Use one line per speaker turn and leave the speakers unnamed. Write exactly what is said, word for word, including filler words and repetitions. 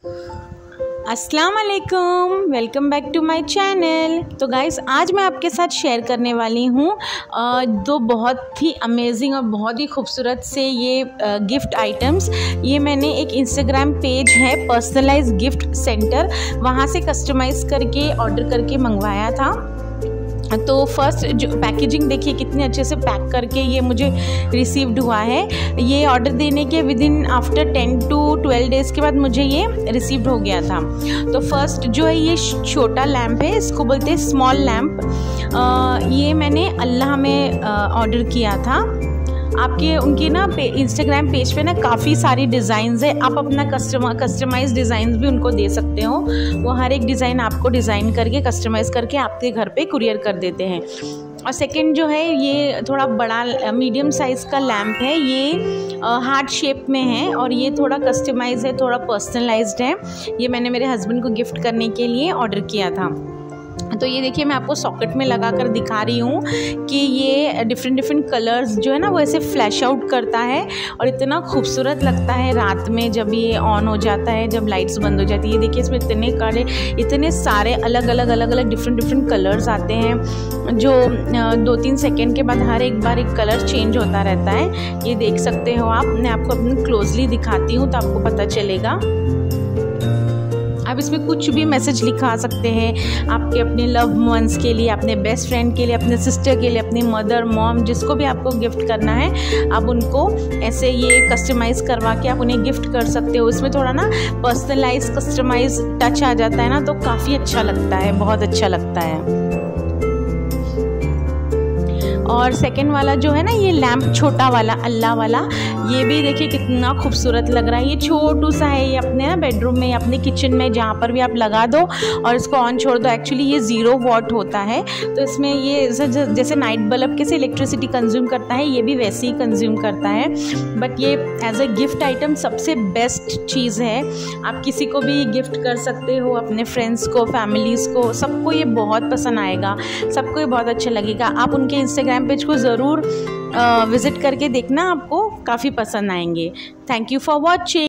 अस्सलाम वालेकुम, welcome back to my channel. तो गाइस, आज मैं आपके साथ शेयर करने वाली हूँ दो बहुत ही अमेजिंग और बहुत ही खूबसूरत से ये गिफ्ट आइटम्स। ये मैंने एक इंस्टाग्राम पेज है पर्सनलाइज गिफ्ट सेंटर, वहाँ से कस्टमाइज़ करके ऑर्डर करके मंगवाया था। तो फर्स्ट जो पैकेजिंग देखिए कितने अच्छे से पैक करके ये मुझे रिसीव्ड हुआ है। ये ऑर्डर देने के within after ten to twelve days के बाद मुझे ये रिसीव्ड हो गया था। तो फर्स्ट जो है ये छोटा लैम्प है, इसको बोलते हैं स्मॉल लैम्प। ये मैंने अल्लाह में ऑर्डर किया था। आपके उनकी ना पे इंस्टाग्राम पेज पे ना काफ़ी सारी डिज़ाइंस है, आप अपना कस्टमा कस्टमाइज डिज़ाइंस भी उनको दे सकते हो। वो हर एक डिज़ाइन आपको डिज़ाइन करके कस्टमाइज़ करके आपके घर पे कुरियर कर देते हैं। और सेकंड जो है ये थोड़ा बड़ा मीडियम साइज़ का लैम्प है, ये हार्ट शेप में है और ये थोड़ा कस्टमाइज है, थोड़ा पर्सनलाइज्ड है। ये मैंने मेरे हस्बैंड को गिफ्ट करने के लिए ऑर्डर किया था। तो ये देखिए मैं आपको सॉकेट में लगा कर दिखा रही हूँ कि ये डिफरेंट डिफरेंट कलर्स जो है ना वो ऐसे फ्लैश आउट करता है और इतना खूबसूरत लगता है रात में जब ये ऑन हो जाता है, जब लाइट्स बंद हो जाती है। ये देखिए इसमें इतने काले इतने सारे अलग अलग अलग अलग डिफरेंट डिफरेंट कलर्स आते हैं, जो दो तीन सेकेंड के बाद हर एक बार एक कलर चेंज होता रहता है। ये देख सकते हो आप, मैं आपको अपनी क्लोजली दिखाती हूँ तो आपको पता चलेगा। आप इसमें कुछ भी मैसेज लिखा सकते हैं, आपके अपने लव वंस के लिए, अपने बेस्ट फ्रेंड के लिए, अपने सिस्टर के लिए, अपनी मदर मॉम, जिसको भी आपको गिफ्ट करना है आप उनको ऐसे ये कस्टमाइज़ करवा के आप उन्हें गिफ्ट कर सकते हो। इसमें थोड़ा ना पर्सनलाइज कस्टमाइज टच आ जाता है ना, तो काफ़ी अच्छा लगता है, बहुत अच्छा लगता है। और सेकंड वाला जो है ना ये लैम्प छोटा वाला अल्लाह वाला, ये भी देखिए कितना खूबसूरत लग रहा है। ये छोटू सा है, ये अपने ना बेडरूम में, अपने किचन में जहाँ पर भी आप लगा दो और इसको ऑन छोड़ दो। एक्चुअली ये ज़ीरो वॉट होता है, तो इसमें ये जैसे नाइट बल्ब कैसे इलेक्ट्रिसिटी कंज्यूम करता है, ये भी वैसे ही कंज्यूम करता है। बट ये एज अ गिफ्ट आइटम सबसे बेस्ट चीज़ है। आप किसी को भी गिफ्ट कर सकते हो, अपने फ्रेंड्स को, फैमिलीज़ को, सबको ये बहुत पसंद आएगा, सबको ये बहुत अच्छा लगेगा। आप उनके इंस्टाग्राम पेज को ज़रूर विज़िट करके देखना, आपको काफ़ी पसंद आएंगे। Thank you for watching.